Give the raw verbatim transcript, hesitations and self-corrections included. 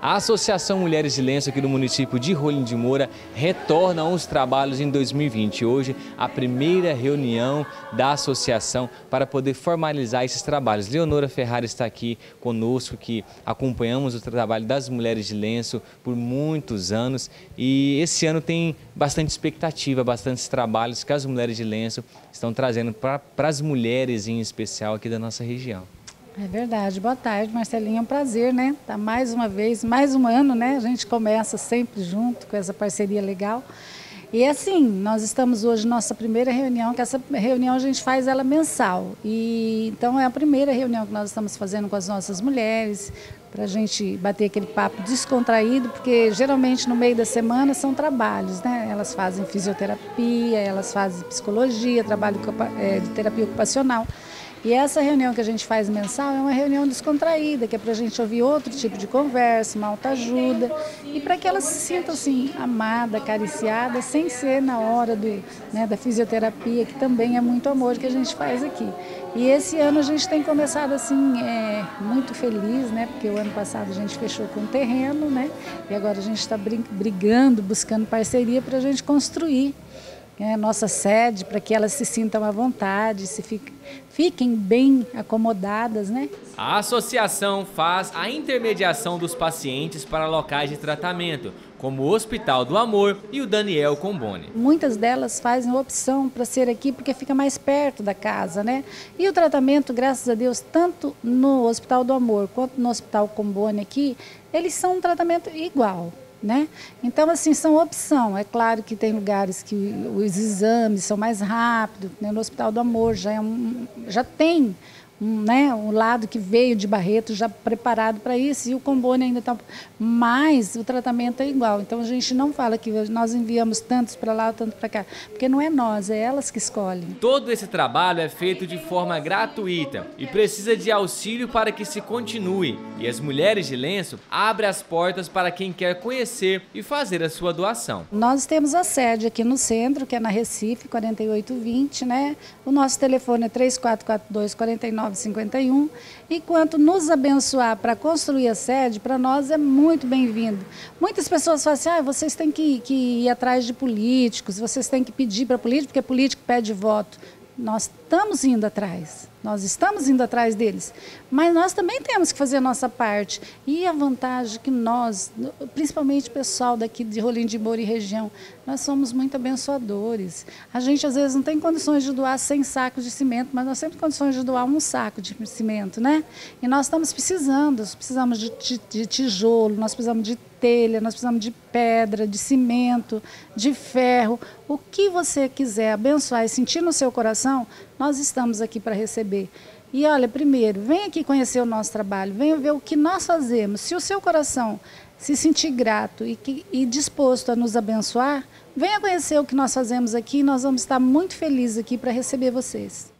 A Associação Mulheres de Lenço aqui do município de Rolim de Moura retorna aos trabalhos em dois mil e vinte. Hoje, a primeira reunião da associação para poder formalizar esses trabalhos. Leonora Ferrari está aqui conosco, que acompanhamos o trabalho das Mulheres de Lenço por muitos anos. E esse ano tem bastante expectativa, bastantes trabalhos que as Mulheres de Lenço estão trazendo para as mulheres em especial aqui da nossa região. É verdade. Boa tarde, Marcelinho. É um prazer, né? Tá mais uma vez, mais um ano, né? A gente começa sempre junto com essa parceria legal. E assim, nós estamos hoje nossa primeira reunião, que essa reunião a gente faz ela mensal. E então é a primeira reunião que nós estamos fazendo com as nossas mulheres, para a gente bater aquele papo descontraído, porque geralmente no meio da semana são trabalhos, né? Elas fazem fisioterapia, elas fazem psicologia, trabalho de terapia ocupacional. E essa reunião que a gente faz mensal é uma reunião descontraída, que é para a gente ouvir outro tipo de conversa, uma autoajuda, e para que elas se sintam assim, amada, acariciada, sem ser na hora do, né, da fisioterapia, que também é muito amor que a gente faz aqui. E esse ano a gente tem começado assim, é, muito feliz, né? Porque o ano passado a gente fechou com o terreno, né? E agora a gente está brigando, buscando parceria para a gente construir É, nossa sede, para que elas se sintam à vontade, se fiquem, fiquem bem acomodadas, né? A associação faz a intermediação dos pacientes para locais de tratamento, como o Hospital do Amor e o Daniel Comboni. Muitas delas fazem opção para ser aqui porque fica mais perto da casa, né? E o tratamento, graças a Deus, tanto no Hospital do Amor quanto no Hospital Comboni aqui, eles são um tratamento igual. Né? Então, assim, são opção. É claro que tem lugares que os exames são mais rápidos, né? No Hospital do Amor já, é um, já tem um, né, um lado que veio de Barreto já preparado para isso, e o Comboni ainda está, mas o tratamento é igual. Então a gente não fala que nós enviamos tantos para lá, tanto para cá, porque não é nós, é elas que escolhem. Todo esse trabalho é feito de forma gratuita e precisa de auxílio para que se continue. E as Mulheres de Lenço abrem as portas para quem quer conhecer e fazer a sua doação. Nós temos a sede aqui no centro, que é na Recife, quarenta e oito vinte, né? O nosso telefone é três quatro quatro dois, quatro nove cinco um. E quanto nos abençoar para construir a sede, para nós é muito bem-vindo. Muitas pessoas falam assim, ah, vocês têm que, que ir atrás de políticos, vocês têm que pedir para político, porque político pede voto. Nós estamos indo atrás, nós estamos indo atrás deles, mas nós também temos que fazer a nossa parte. E a vantagem que nós, principalmente o pessoal daqui de Rolim de Moura e região, nós somos muito abençoadores. A gente às vezes não tem condições de doar cem sacos de cimento, mas nós temos condições de doar um saco de cimento, né? E nós estamos precisando, nós precisamos de, de, de tijolo, nós precisamos de telha, nós precisamos de pedra, de cimento, de ferro. O que você quiser abençoar e sentir no seu coração, nós estamos aqui para receber. E olha, primeiro, venha aqui conhecer o nosso trabalho, venha ver o que nós fazemos. Se o seu coração se sentir grato e, que, e disposto a nos abençoar, venha conhecer o que nós fazemos aqui, nós vamos estar muito felizes aqui para receber vocês.